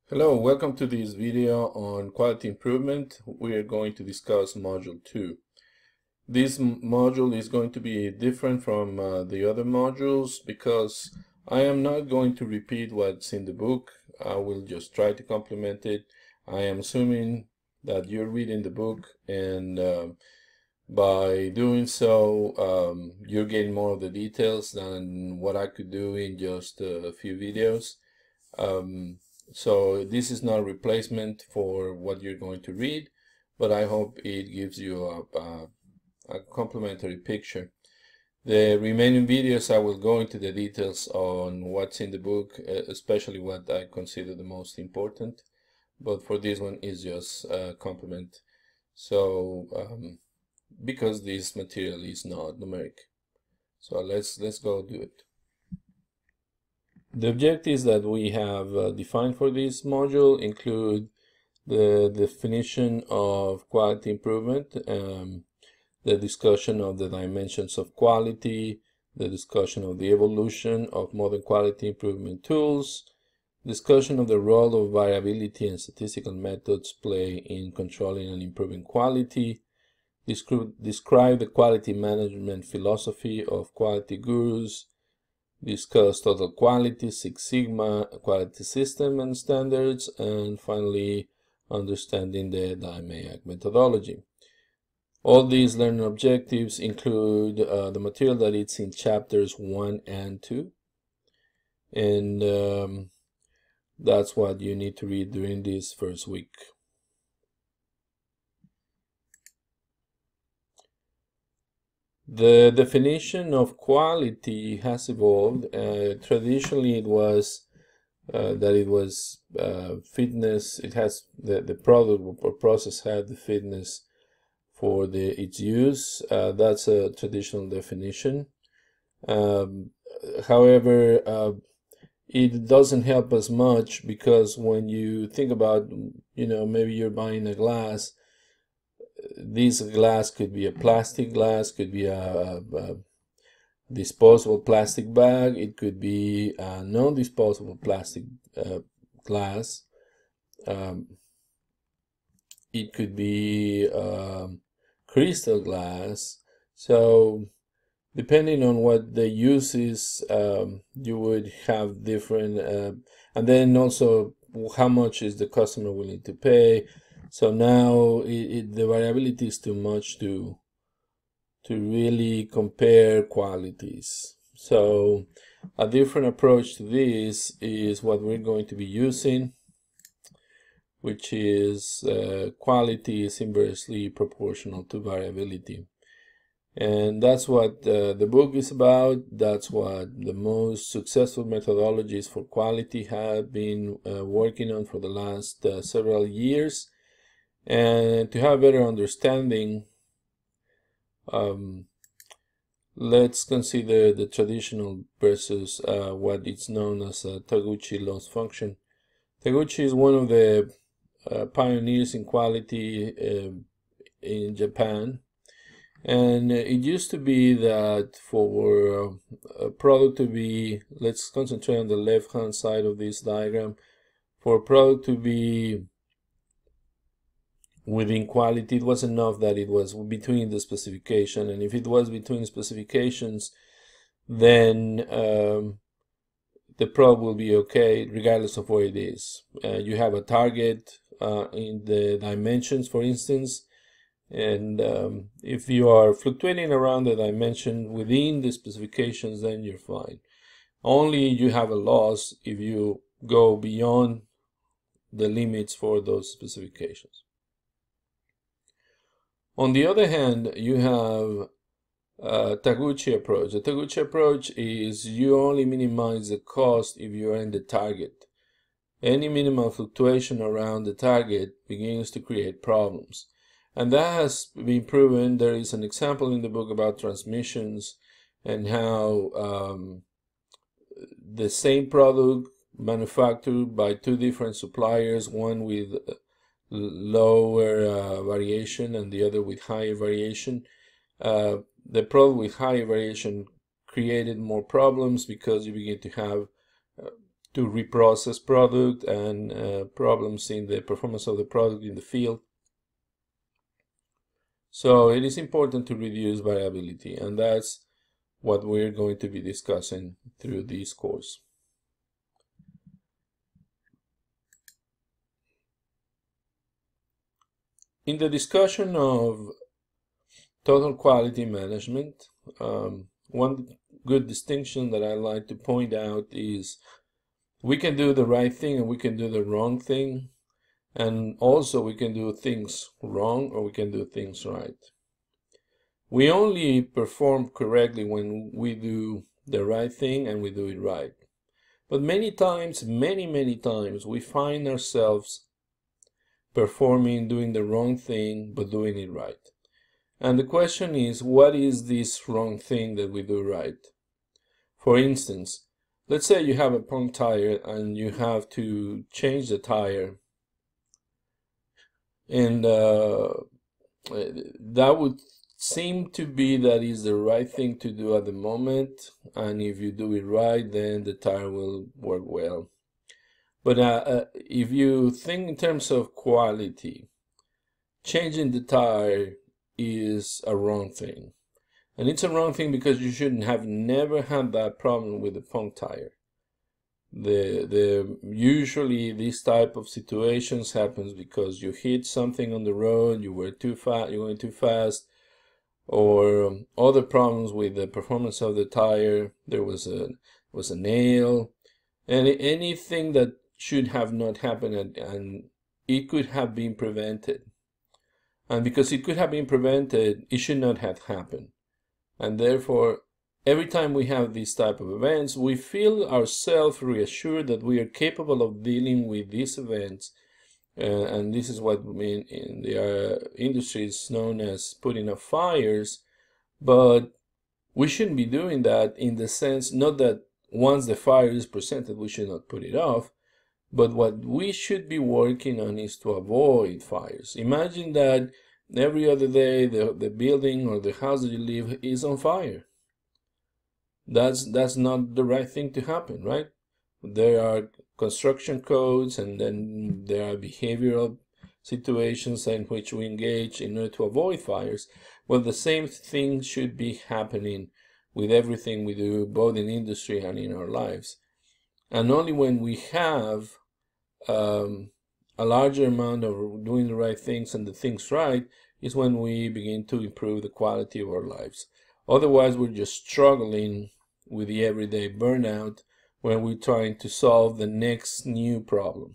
Hello, welcome to this video on quality improvement. We are going to discuss module 2. This module is going to be different from the other modules because I am not going to repeat what's in the book. I will just try to complement it. I am assuming that you're reading the book, and by doing so you're getting more of the details than what I could do in just a few videos. So this is not a replacement for what you're going to read, but I hope it gives you a complementary picture. The remaining videos I will go into the details on what's in the book, especially what I consider the most important, but for this one is just a complement. So because this material is not numeric, so let's go do it. The objectives that we have defined for this module include the definition of quality improvement, the discussion of the dimensions of quality, the discussion of the evolution of modern quality improvement tools, discussion of the role of variability and statistical methods play in controlling and improving quality, describe the quality management philosophy of quality gurus, discuss total quality, Six Sigma, quality system and standards, and finally understanding the DMAIC methodology. All these learning objectives include the material that is in chapters 1 and 2, and that's what you need to read during this first week. The definition of quality has evolved. Traditionally, it was that it was fitness. It has the product or process had the fitness for its use. That's a traditional definition. However, it doesn't help us much, because when you think about, maybe you're buying a glass. This glass could be a plastic glass, could be a disposable plastic bag, it could be a non-disposable plastic glass, it could be crystal glass. So depending on what the use is, you would have different, and then also how much is the customer willing to pay. So now the variability is too much to really compare qualities. So a different approach to this is what we're going to be using, which is quality is inversely proportional to variability. And that's what the book is about. That's what the most successful methodologies for quality have been working on for the last several years. And to have a better understanding, let's consider the traditional versus what is known as a Taguchi loss function. Taguchi is one of the pioneers in quality in Japan, and it used to be that for a product to be, let's concentrate on the left hand side of this diagram, for a product to be within quality, it was enough that it was between the specification, and if it was between specifications, then the product will be okay regardless of where it is. You have a target in the dimensions, for instance, and if you are fluctuating around the dimension within the specifications, then you're fine. Only you have a loss if you go beyond the limits for those specifications. On the other hand, you have Taguchi approach. The Taguchi approach is you only minimize the cost if you are in the target. Any minimal fluctuation around the target begins to create problems. And that has been proven. There is an example in the book about transmissions and how the same product manufactured by two different suppliers, one with lower variation and the other with higher variation. The product with higher variation created more problems because you begin to have to reprocess product and problems in the performance of the product in the field. So it is important to reduce variability, and that's what we're going to be discussing through this course. In the discussion of total quality management, one good distinction that I like to point out is we can do the right thing and we can do the wrong thing, and also we can do things wrong or we can do things right. We only perform correctly when we do the right thing and we do it right. But many times, many times, we find ourselves performing, doing the wrong thing, but doing it right. And the question is, what is this wrong thing that we do right? For instance, let's say you have a punk tire and you have to change the tire, and that would seem to be that is the right thing to do at the moment, and if you do it right, then the tire will work well. But if you think in terms of quality, changing the tire is a wrong thing. And it's a wrong thing because you shouldn't have never had that problem with the punk tire. Usually these type of situations happens because you hit something on the road, you were too fast, you went too fast, or other problems with the performance of the tire. There was a nail, and anything that should have not happened, and it could have been prevented. And because it could have been prevented, it should not have happened. And therefore, every time we have these type of events, we feel ourselves reassured that we are capable of dealing with these events. And this is what in the industry is known as putting out fires. But we shouldn't be doing that in the sense, not that once the fire is presented, we should not put it off. But what we should be working on is to avoid fires. Imagine that every other day the building or the house that you live is on fire. That's not the right thing to happen, right? There are construction codes, and then there are behavioral situations in which we engage in order to avoid fires. Well, the same thing should be happening with everything we do, both in industry and in our lives. And only when we have a larger amount of doing the right things and the things right is when we begin to improve the quality of our lives. Otherwise, we're just struggling with the everyday burnout when we're trying to solve the next new problem.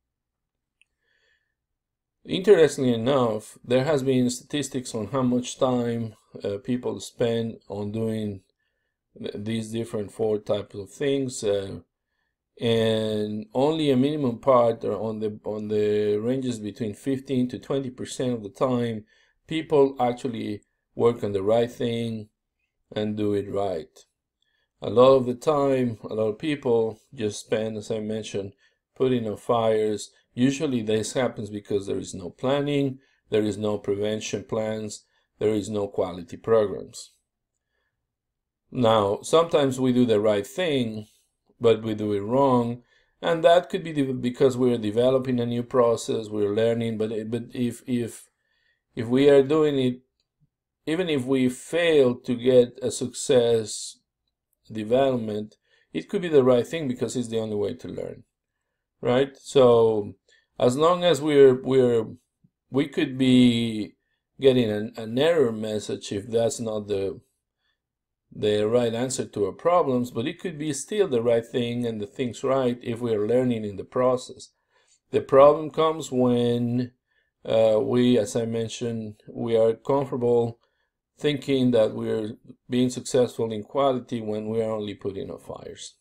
Interestingly enough, there has been statistics on how much time people spend on doing these different four types of things, and only a minimum part, or on the ranges between 15 to 20% of the time, people actually work on the right thing and do it right. A lot of the time, a lot of people just spend, as I mentioned, putting out fires. Usually this happens because there is no planning, there is no prevention plans, there is no quality programs. Now, sometimes we do the right thing, but we do it wrong, and that could be because we're developing a new process, we're learning. But if we are doing it, even if we fail to get a success development, it could be the right thing because it's the only way to learn, right? So as long as we could be getting an error message if that's not the right answer to our problems, but it could be still the right thing and the things right if we are learning in the process. The problem comes when we, as I mentioned, we are comfortable thinking that we're being successful in quality when we are only putting out fires.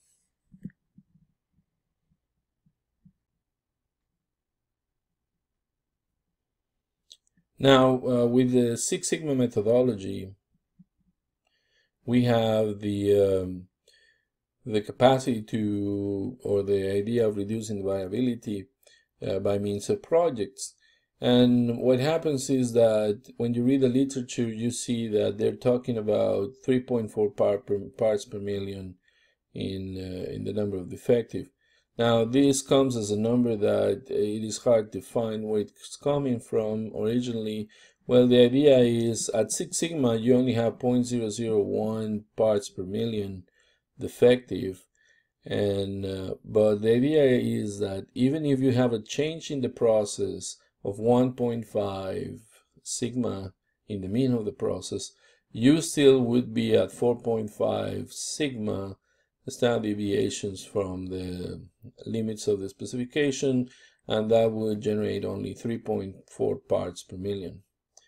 Now, with the Six Sigma methodology, we have the capacity to, or the idea of reducing variability by means of projects. And what happens is that when you read the literature, you see that they're talking about 3.4 parts per million in the number of defective. Now this comes as a number that it is hard to find where it's coming from originally. Well, the idea is at 6 sigma you only have 0.001 parts per million defective, and but the idea is that even if you have a change in the process of 1.5 sigma in the mean of the process, you still would be at 4.5 sigma standard deviations from the limits of the specification, and that would generate only 3.4 parts per million.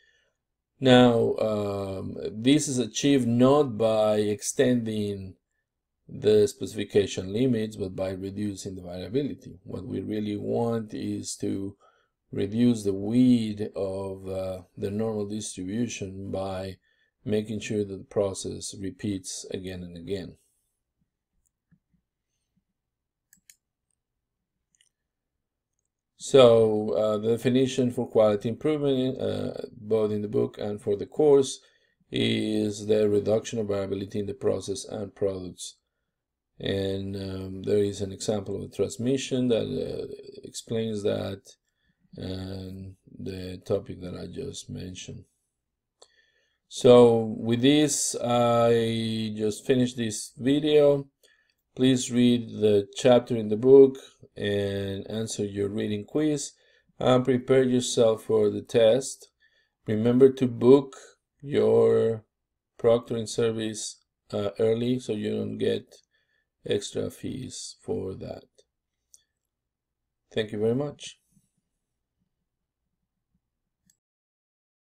Now, this is achieved not by extending the specification limits, but by reducing the variability. What we really want is to reduce the width of the normal distribution by making sure that the process repeats again and again. So the definition for quality improvement, both in the book and for the course, is the reduction of variability in the process and products. And there is an example of a transmission that explains that, and the topic that I just mentioned. So with this, I just finished this video. Please read the chapter in the book and answer your reading quiz and prepare yourself for the test. Remember to book your proctoring service early so you don't get extra fees for that. Thank you very much.